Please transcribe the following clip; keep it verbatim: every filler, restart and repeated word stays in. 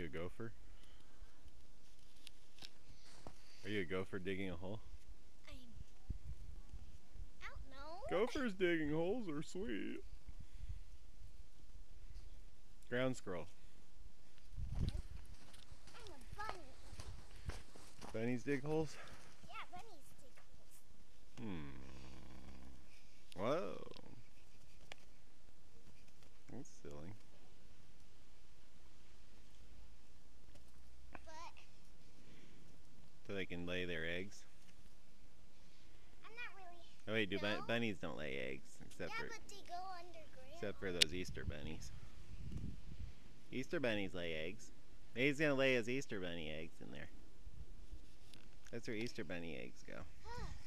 gopher? Are you a gopher digging a hole? I'm... I don't know. Gophers digging holes are sweet. Ground squirrel. I'm a bunny. Bunnies dig holes? Yeah, bunnies dig holes. Hmm. Whoa. That's silly. But... So they can lay their eggs? I'm not really... Oh wait, do no. bun bunnies don't lay eggs, except yeah, for but they go underground. except for those Easter bunnies. Easter bunnies lay eggs. Maybe he's gonna lay his Easter bunny eggs in there. That's where Easter bunny eggs go.